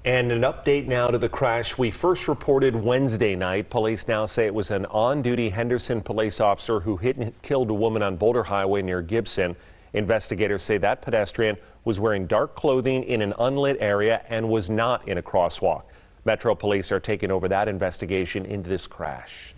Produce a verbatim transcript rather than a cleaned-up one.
And an update now to the crash we first reported Wednesday night. Police now say it was an on-duty Henderson police officer who hit and killed a woman on Boulder Highway near Gibson. Investigators say that pedestrian was wearing dark clothing in an unlit area and was not in a crosswalk. Metro Police are taking over that investigation into this crash.